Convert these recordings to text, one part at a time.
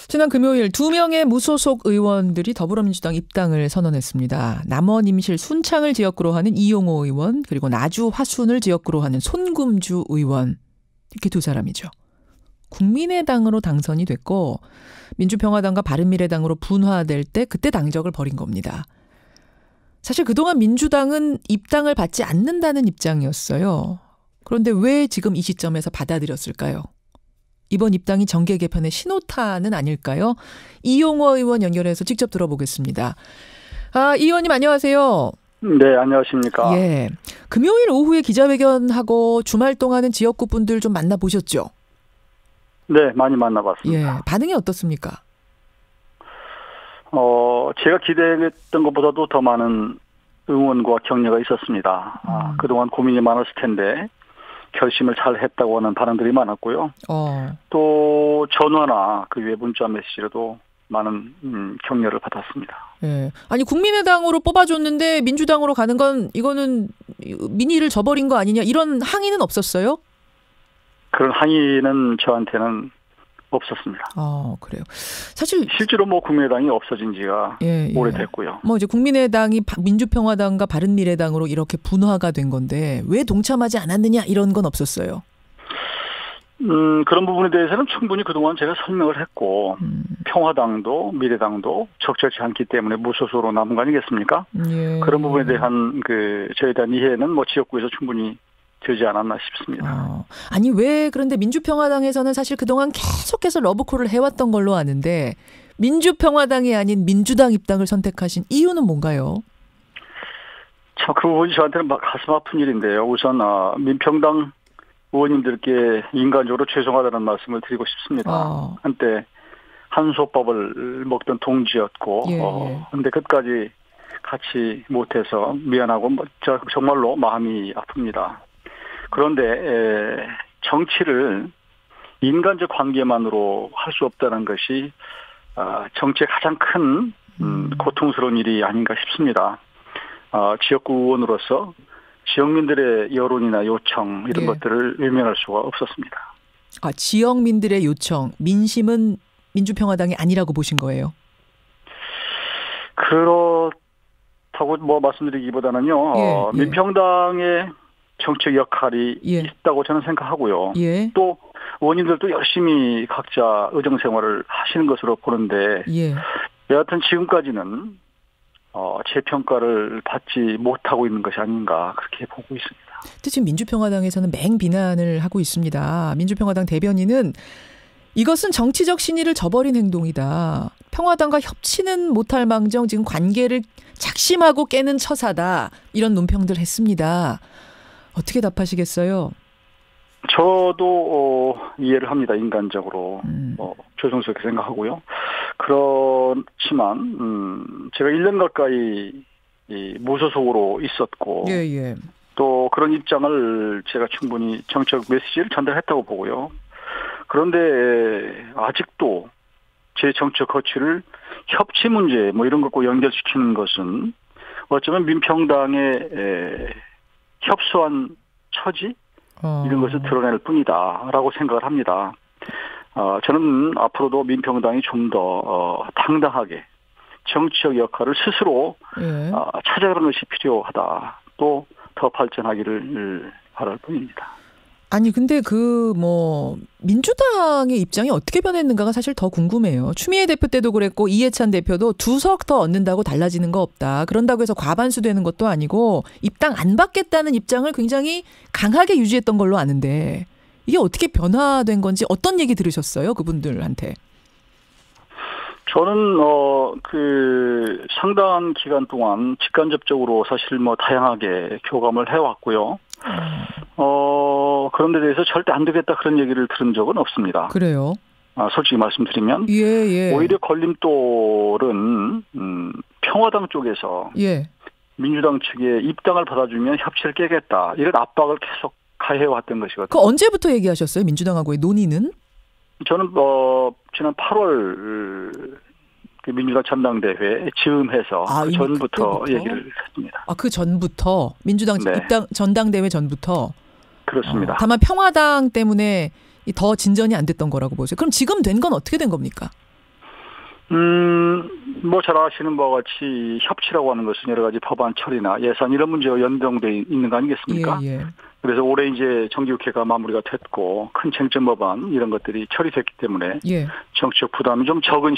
지난 금요일 2명의 무소속 의원들이 더불어민주당 입당을 선언했습니다. 남원 임실 순창을 지역구로 하는 이용호 의원, 그리고 나주 화순을 지역구로 하는 손금주 의원, 이렇게 두 사람이죠. 국민의당으로 당선이 됐고 민주평화당과 바른미래당으로 분화될 때 그때 당적을 버린 겁니다. 사실 그동안 민주당은 입당을 받지 않는다는 입장이었어요. 그런데 왜 지금 이 시점에서 받아들였을까요? 이번 입당이 정계 개편의 신호탄은 아닐까요? 이용호 의원 연결해서 직접 들어보겠습니다. 이 의원님 안녕하세요. 네, 안녕하십니까. 예, 금요일 오후에 기자회견하고 주말 동안은 지역구 분들 좀 만나보셨죠? 네, 많이 만나봤습니다. 예, 반응이 어떻습니까? 제가 기대했던 것보다도 더 많은 응원과 격려가 있었습니다. 그동안 고민이 많았을 텐데 결심을 잘 했다고 하는 반응들이 많았고요. 또 전화나 그 외 문자 메시지로도 많은 격려를 받았습니다. 예. 아니 국민의당으로 뽑아줬는데 민주당으로 가는 건 이거는 민의를 저버린 거 아니냐 이런 항의는 없었어요? 그런 항의는 저한테는 없었습니다. 그래요. 사실 실제로 국민의당이 없어진 지가 오래됐고요. 이제 국민의당이 민주평화당과 바른미래당으로 이렇게 분화가 된 건데 왜 동참하지 않았느냐 이런 건 없었어요. 그런 부분에 대해서는 충분히 그동안 제가 설명을 했고 평화당도 미래당도 적절치 않기 때문에 무소속으로 남은 거 아니겠습니까? 예. 그런 부분에 대한 저에 대한 이해는 지역구에서 충분히 되지 않았나 싶습니다. 아니 왜 그런데 민주평화당에서는 사실 그동안 계속해서 러브콜을 해왔던 걸로 아는데 민주평화당이 아닌 민주당 입당을 선택하신 이유는 뭔가요? 참 그 부분이 저한테는 가슴 아픈 일인데요. 우선 민평당 의원님들께 인간적으로 죄송하다는 말씀을 드리고 싶습니다. 한때 한솥밥을 먹던 동지였고 근데 끝까지 같이 못해서 미안하고 정말로 마음이 아픕니다. 그런데 정치를 인간적 관계만으로 할 수 없다는 것이 정치의 가장 큰 고통스러운 일이 아닌가 싶습니다. 지역구 의원으로서 지역민들의 여론이나 요청 이런 것들을 외면할 수가 없었습니다. 지역민들의 요청, 민심은 민주평화당이 아니라고 보신 거예요? 그렇다고 말씀드리기보다는요. 민평당의 정책 역할이 있다고 저는 생각하고요. 또 의원님들도 열심히 각자 의정 생활을 하시는 것으로 보는데 여하튼 지금까지는 재평가를 받지 못하고 있는 것이 아닌가 그렇게 보고 있습니다. 지금 민주평화당에서는 맹비난을 하고 있습니다. 민주평화당 대변인은 이것은 정치적 신의를 저버린 행동이다. 평화당과 협치는 못할 망정 지금 관계를 작심하고 깨는 처사다. 이런 논평들 했습니다. 어떻게 답하시겠어요? 저도 이해를 합니다. 인간적으로 죄송스럽게 생각하고요. 그렇지만 제가 1년 가까이 무소속으로 있었고 또 그런 입장을 제가 충분히 정책 메시지를 전달했다고 보고요. 그런데 아직도 제 정책 거취를 협치 문제 이런 것과 연결시키는 것은 어쩌면 민평당의 협소한 처지 이런 것을 드러낼 뿐이다라고 생각을 합니다. 저는 앞으로도 민평당이 좀 더 당당하게 정치적 역할을 스스로 찾아가는 것이 필요하다. 또 더 발전하기를 바랄 뿐입니다. 아니 근데 민주당의 입장이 어떻게 변했는가가 사실 더 궁금해요. 추미애 대표 때도 그랬고 이해찬 대표도 2석 더 얻는다고 달라지는 거 없다. 그런다고 해서 과반수 되는 것도 아니고 입당 안 받겠다는 입장을 굉장히 강하게 유지했던 걸로 아는데 이게 어떻게 변화된 건지 어떤 얘기 들으셨어요? 그분들한테. 저는 상당한 기간 동안 직간접적으로 사실 다양하게 교감을 해왔고요. 그런 데 대해서 절대 안 되겠다 그런 얘기를 들은 적은 없습니다. 그래요? 솔직히 말씀드리면 오히려 걸림돌은 평화당 쪽에서 민주당 측에 입당을 받아주면 협치를 깨겠다 이런 압박을 계속 가해왔던 것이거든요. 그 언제부터 얘기하셨어요? 민주당하고의 논의는? 저는 지난 8월 민주당 전당대회 즈음해서 그 전부터 그때부터? 얘기를 했습니다. 그 전부터 민주당 입당 전당대회 전부터. 그렇습니다. 다만 평화당 때문에 더 진전이 안 됐던 거라고 보세요. 그럼 지금 된 건 어떻게 된 겁니까? 뭐 잘 아시는 바와 같이 협치라고 하는 것은 여러 가지 법안 처리나 예산 이런 문제와 연동돼 있는 거 아니겠습니까? 예, 예. 그래서 올해 이제 정기국회가 마무리가 됐고 큰 쟁점 법안 이런 것들이 처리됐기 때문에 예. 정치적 부담이 좀 적은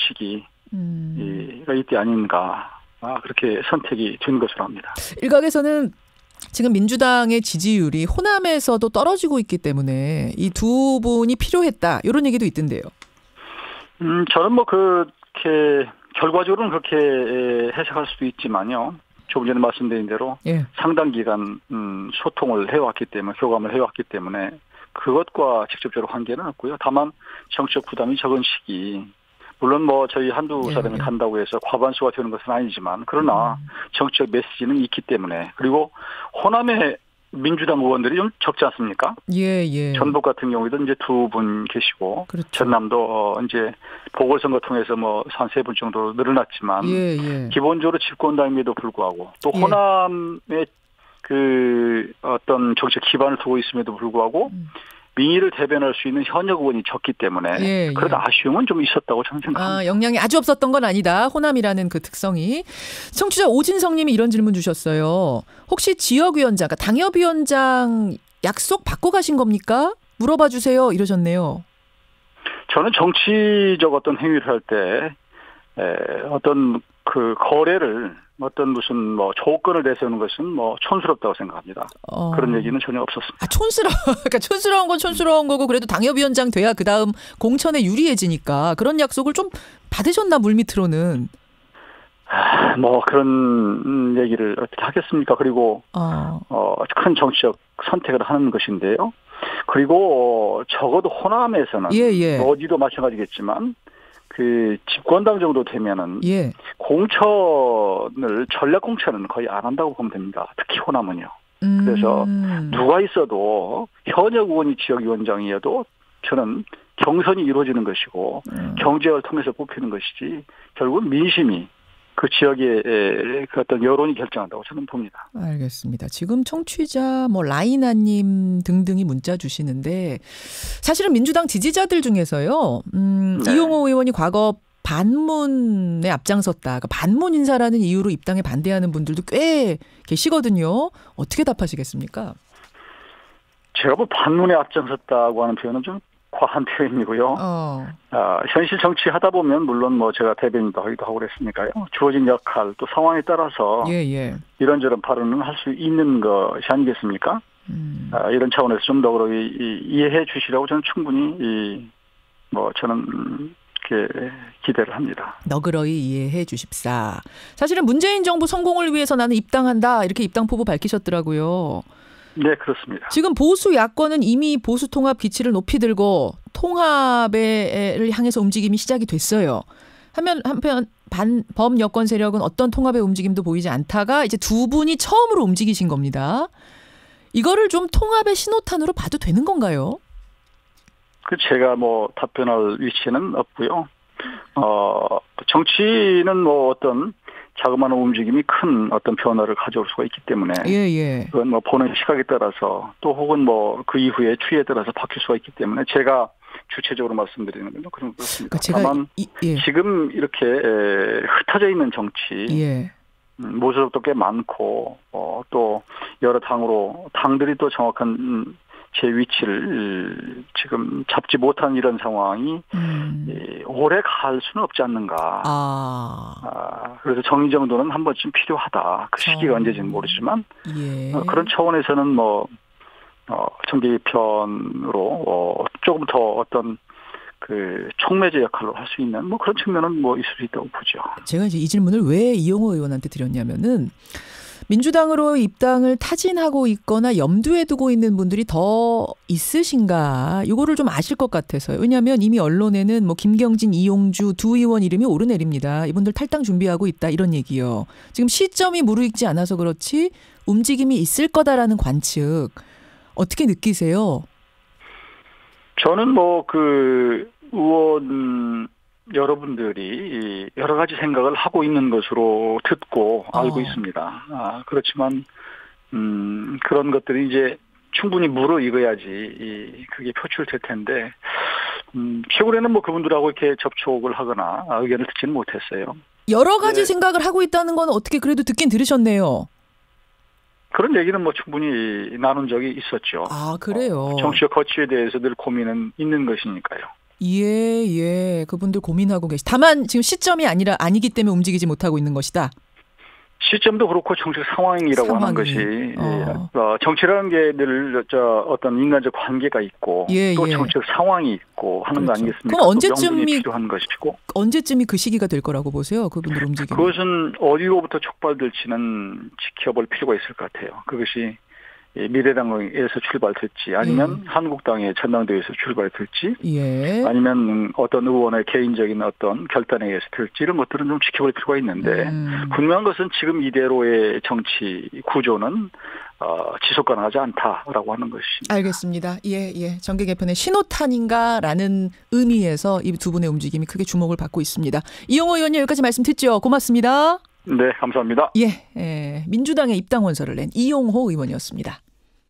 시기가 이때 아닌가 그렇게 선택이 된 것으로 합니다. 일각에서는 지금 민주당의 지지율이 호남에서도 떨어지고 있기 때문에 이 두 분이 필요했다 이런 얘기도 있던데요. 저는 뭐 그렇게 결과적으로는 그렇게 해석할 수도 있지만요. 조금 전에 말씀드린 대로 예. 상당 기간 소통을 해왔기 때문에 교감을 해왔기 때문에 그것과 직접적으로 관계는 없고요. 다만 정치적 부담이 적은 시기 물론 뭐 저희 한두 사람이 간다고 해서 과반수가 되는 것은 아니지만 그러나 정치적 메시지는 있기 때문에 그리고 호남의 민주당 의원들이 좀 적지 않습니까? 예, 예. 전북 같은 경우에도 이제 2분 계시고 그렇죠. 전남도 이제 보궐선거 통해서 뭐 한 3분 정도 늘어났지만 예, 예. 기본적으로 집권당임에도 불구하고 또 호남의 그 어떤 정책 기반을 두고 있음에도 불구하고 민의를 대변할 수 있는 현역 의원이 적기 때문에 그런 아쉬움은 좀 있었다고 저는 생각합니다. 영향이 아주 없었던 건 아니다. 호남이라는 그 특성이. 청취자 오진성 님이 이런 질문 주셨어요. 혹시 지역위원장, 그러니까 당협위원장 약속 바꿔 가신 겁니까? 물어봐 주세요. 이러셨네요. 저는 정치적 어떤 행위를 할 때 어떤 그 거래를 어떤 무슨 뭐 조건을 내세우는 것은 뭐 촌스럽다고 생각합니다. 그런 얘기는 전혀 없었습니다. 그러니까 촌스러운 건 촌스러운 거고 그래도 당협위원장 돼야 그 다음 공천에 유리해지니까 그런 약속을 좀 받으셨나 물밑으로는. 뭐 그런 얘기를 어떻게 하겠습니까? 그리고 큰 정치적 선택을 하는 것인데요. 그리고 적어도 호남에서는 어디도 마찬가지겠지만 그 집권당 정도 되면은 공천을 전략 공천은 거의 안 한다고 보면 됩니다. 특히 호남은요. 그래서 누가 있어도 현역 의원이 지역위원장이어도 저는 경선이 이루어지는 것이고 경쟁을 통해서 뽑히는 것이지 결국은 민심이 그 지역의 그 어떤 여론이 결정한다고 저는 봅니다. 알겠습니다. 지금 청취자 뭐 라이나님 등등이 문자 주시는데 사실은 민주당 지지자들 중에서요. 이용호 의원이 과거 반문에 앞장섰다. 그러니까 반문 인사라는 이유로 입당에 반대하는 분들도 꽤 계시거든요. 어떻게 답하시겠습니까? 제가 뭐 반문에 앞장섰다고 하는 표현은 좀 과한 표현이고요. 현실 정치 하다 보면 물론 뭐 제가 대변인도 하기도 하고 그랬으니까요. 주어진 역할 또 상황에 따라서 이런저런 발언을 할 수 있는 것이 아니겠습니까? 이런 차원에서 좀 더 이해해 주시라고 저는 충분히 저는 이렇게 기대를 합니다. 너그러이 이해해 주십사. 사실은 문재인 정부 성공을 위해서 나는 입당한다 이렇게 입당 포부 밝히셨더라고요. 네, 그렇습니다. 지금 보수 야권은 이미 보수 통합 기치를 높이 들고 통합을 향해서 움직임이 시작이 됐어요. 한편 범여권 세력은 어떤 통합의 움직임도 보이지 않다가 이제 두 분이 처음으로 움직이신 겁니다. 이거를 좀 통합의 신호탄으로 봐도 되는 건가요? 제가 뭐 답변할 위치는 없고요. 정치는 뭐 어떤 자그마한 움직임이 큰 어떤 변화를 가져올 수가 있기 때문에 그건 뭐 보는 시각에 따라서 또 혹은 뭐 그 이후에 추이에 따라서 바뀔 수가 있기 때문에 제가 주체적으로 말씀드리는 건 그런 것 같습니다. 다만 지금 이렇게 흩어져 있는 정치 모습도 꽤 많고 또 여러 당들이 또 정확한 제 위치를 지금 잡지 못한 이런 상황이 오래 갈 수는 없지 않는가. 그래서 정의정도는 한 번쯤 필요하다. 그 시기가 언제지는 모르지만 그런 차원에서는 뭐 정계 개편으로 조금 더 어떤 그 촉매제 역할로 할 수 있는 뭐 그런 측면은 뭐 있을 수 있다고 보죠. 제가 이제 이 질문을 왜 이용호 의원한테 드렸냐면은 민주당으로 입당을 타진하고 있거나 염두에 두고 있는 분들이 더 있으신가? 이거를 좀 아실 것 같아서요. 왜냐하면 이미 언론에는 뭐 김경진, 이용주 두 의원 이름이 오르내립니다. 이분들 탈당 준비하고 있다 이런 얘기요. 지금 시점이 무르익지 않아서 그렇지 움직임이 있을 거다라는 관측 어떻게 느끼세요? 저는 뭐 그 의원 여러분들이 여러 가지 생각을 하고 있는 것으로 듣고 알고 있습니다. 그렇지만 그런 것들이 이제 충분히 무르익어야지 그게 표출될 텐데 최근에는 뭐 그분들하고 이렇게 접촉을 하거나 의견을 듣지는 못했어요. 여러 가지 생각을 하고 있다는 건 어떻게 그래도 듣긴 들으셨네요. 그런 얘기는 뭐 충분히 나눈 적이 있었죠. 아, 그래요? 정치적 거취에 대해서 늘 고민은 있는 것이니까요. 예. 그분들 고민하고 다만 지금 시점이 아니기 때문에 움직이지 못하고 있는 것이다. 시점도 그렇고 정치적 상황이라고 하는 것이 정치라는 게 늘 어떤 인간적 관계가 있고 또 정치적 상황이 있고 하는 거 아니겠습니까? 그럼 언제쯤이 필요한 것이고 언제쯤이 그 시기가 될 거라고 보세요? 그분들 움직임. 그것은 어디로부터 촉발될지는 지켜볼 필요가 있을 것 같아요. 그것이 미래당에서 출발될지 아니면 한국당의 전당대회에서 출발될지 아니면 어떤 의원의 개인적인 어떤 결단에 의해서 될지 이런 것들은 좀 지켜볼 필요가 있는데 분명한 것은 지금 이대로의 정치 구조는 지속 가능하지 않다라고 하는 것입니다. 알겠습니다. 정계 개편의 신호탄인가라는 의미에서 이 두 분의 움직임이 크게 주목을 받고 있습니다. 이용호 의원님 여기까지 말씀 듣죠. 고맙습니다. 네, 감사합니다. 민주당의 입당 원서를 낸 이용호 의원이었습니다.